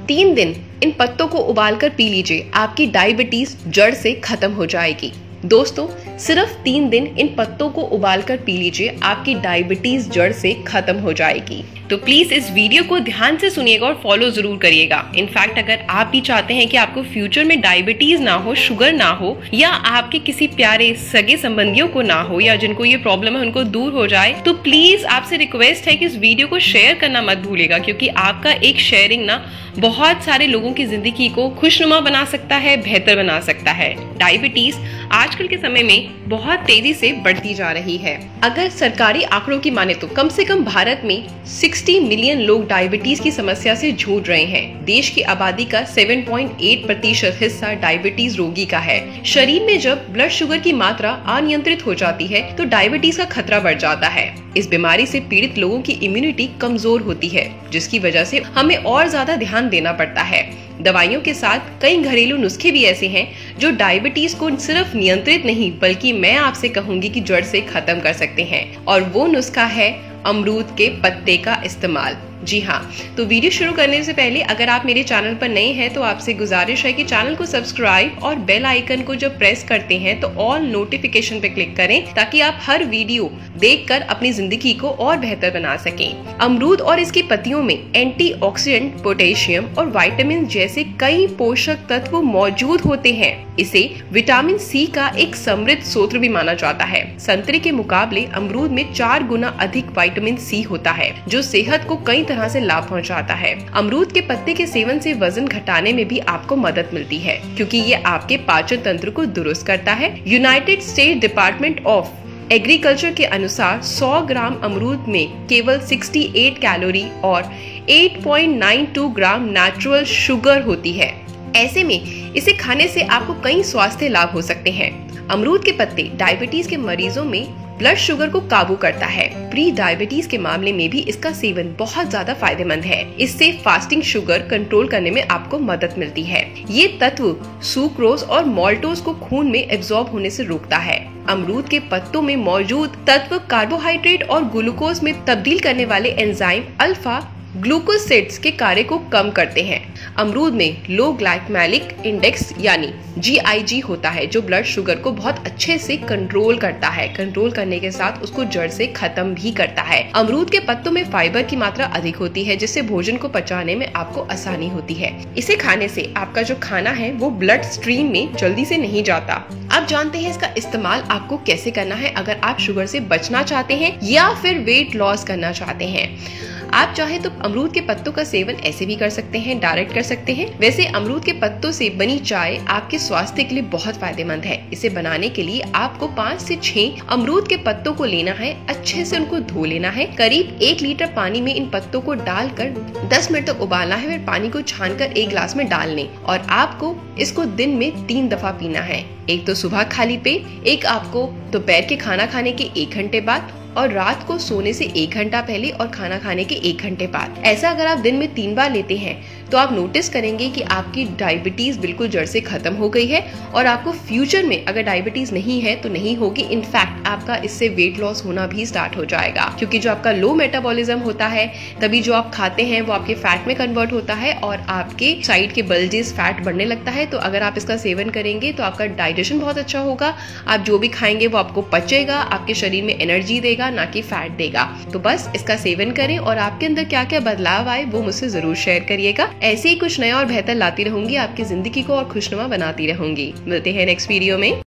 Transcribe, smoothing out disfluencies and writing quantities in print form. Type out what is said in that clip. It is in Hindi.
3 दिन इन पत्तों को उबालकर पी लीजिए, आपकी डायबिटीज जड़ से खत्म हो जाएगी। दोस्तों, सिर्फ 3 दिन इन पत्तों को उबालकर पी लीजिए, आपकी डायबिटीज जड़ से खत्म हो जाएगी। तो प्लीज इस वीडियो को ध्यान से सुनिएगा और फॉलो जरूर करिएगा। इनफैक्ट अगर आप भी चाहते हैं कि आपको फ्यूचर में डायबिटीज ना हो, शुगर ना हो, या आपके किसी प्यारे सगे संबंधियों को ना हो, या जिनको ये प्रॉब्लम है उनको दूर हो जाए, तो प्लीज आपसे रिक्वेस्ट है कि इस वीडियो को शेयर करना मत भूलिएगा, क्योंकि आपका एक शेयरिंग ना बहुत सारे लोगों की जिंदगी को खुशनुमा बना सकता है, बेहतर बना सकता है। डायबिटीज आजकल के समय में बहुत तेजी से बढ़ती जा रही है। अगर सरकारी आंकड़ों की माने तो कम से कम भारत में 60 मिलियन लोग डायबिटीज की समस्या से जूझ रहे हैं। देश की आबादी का 7.8% हिस्सा डायबिटीज रोगी का है। शरीर में जब ब्लड शुगर की मात्रा अनियंत्रित हो जाती है तो डायबिटीज का खतरा बढ़ जाता है। इस बीमारी से पीड़ित लोगों की इम्यूनिटी कमजोर होती है, जिसकी वजह से हमें और ज्यादा ध्यान देना पड़ता है। दवाइयों के साथ कई घरेलू नुस्खे भी ऐसे हैं जो डायबिटीज को सिर्फ नियंत्रित नहीं बल्कि मैं आपसे कहूंगी कि जड़ से खत्म कर सकते हैं, और वो नुस्खा है अमरूद के पत्ते का इस्तेमाल। जी हाँ, तो वीडियो शुरू करने से पहले अगर आप मेरे चैनल पर नए हैं तो आपसे गुजारिश है कि चैनल को सब्सक्राइब और बेल आइकन को जब प्रेस करते हैं तो ऑल नोटिफिकेशन पे क्लिक करें, ताकि आप हर वीडियो देखकर अपनी जिंदगी को और बेहतर बना सकें। अमरूद और इसकी पत्तियों में एंटीऑक्सीडेंट, पोटेशियम और विटामिन जैसे कई पोषक तत्व मौजूद होते हैं। इसे विटामिन सी का एक समृद्ध स्रोत भी माना जाता है। संतरे के मुकाबले अमरूद में 4 गुना अधिक विटामिन सी होता है, जो सेहत को कई तरह से लाभ पहुंचाता है। अमरूद के पत्ते के सेवन से वजन घटाने में भी आपको मदद मिलती है, क्योंकि ये आपके पाचन तंत्र को दुरुस्त करता है। United State Department of Agriculture के अनुसार 100 ग्राम अमरूद में केवल 68 कैलोरी और 8.92 ग्राम नेचुरल शुगर होती है। ऐसे में इसे खाने से आपको कई स्वास्थ्य लाभ हो सकते हैं। अमरूद के पत्ते डायबिटीज के मरीजों में ब्लड शुगर को काबू करता है। प्री डायबिटीज के मामले में भी इसका सेवन बहुत ज्यादा फायदेमंद है। इससे फास्टिंग शुगर कंट्रोल करने में आपको मदद मिलती है। ये तत्व सुक्रोज और माल्टोज को खून में एब्जॉर्ब होने से रोकता है। अमरूद के पत्तों में मौजूद तत्व कार्बोहाइड्रेट और ग्लूकोज में तब्दील करने वाले एंजाइम अल्फा ग्लूकोसिड्स के कार्य को कम करते हैं। अमरूद में लो ग्लाइकेमिक इंडेक्स यानी GIG होता है, जो ब्लड शुगर को बहुत अच्छे से कंट्रोल करता है। कंट्रोल करने के साथ उसको जड़ से खत्म भी करता है। अमरूद के पत्तों में फाइबर की मात्रा अधिक होती है, जिससे भोजन को पचाने में आपको आसानी होती है। इसे खाने से आपका जो खाना है वो ब्लड स्ट्रीम में जल्दी से नहीं जाता। अब जानते हैं इसका इस्तेमाल आपको कैसे करना है अगर आप शुगर से बचना चाहते हैं या फिर वेट लॉस करना चाहते हैं। आप चाहे तो अमरूद के पत्तों का सेवन ऐसे भी कर सकते हैं, डायरेक्ट कर सकते हैं। वैसे अमरूद के पत्तों से बनी चाय आपके स्वास्थ्य के लिए बहुत फायदेमंद है। इसे बनाने के लिए आपको 5 से 6 अमरूद के पत्तों को लेना है, अच्छे से उनको धो लेना है। करीब 1 लीटर पानी में इन पत्तों को डालकर 10 मिनट तक उबालना है। फिर पानी को छानकर एक गिलास में डाल लें, और आपको इसको दिन में 3 दफा पीना है। एक तो सुबह खाली पेट, एक आपको दोपहर के खाना खाने के 1 घंटे बाद, और रात को सोने से 1 घंटा पहले और खाना खाने के 1 घंटे बाद। ऐसा अगर आप दिन में 3 बार लेते हैं तो आप नोटिस करेंगे कि आपकी डायबिटीज बिल्कुल जड़ से खत्म हो गई है, और आपको फ्यूचर में अगर डायबिटीज नहीं है तो नहीं होगी। इनफैक्ट आपका इससे वेट लॉस होना भी स्टार्ट हो जाएगा, क्योंकि जो आपका लो मेटाबॉलिज्म होता है, तभी जो आप खाते हैं वो आपके फैट में कन्वर्ट होता है और आपके साइड के बल्जेस फैट बढ़ने लगता है। तो अगर आप इसका सेवन करेंगे तो आपका डाइजेशन बहुत अच्छा होगा। आप जो भी खाएंगे वो आपको पचेगा, आपके शरीर में एनर्जी देगा, ना कि फैट देगा। तो बस इसका सेवन करें, और आपके अंदर क्या क्या बदलाव आए वो मुझसे जरूर शेयर करिएगा। ऐसे ही कुछ नया और बेहतर लाती रहूंगी, आपकी जिंदगी को और खुशनुमा बनाती रहूंगी। मिलते हैं नेक्स्ट वीडियो में।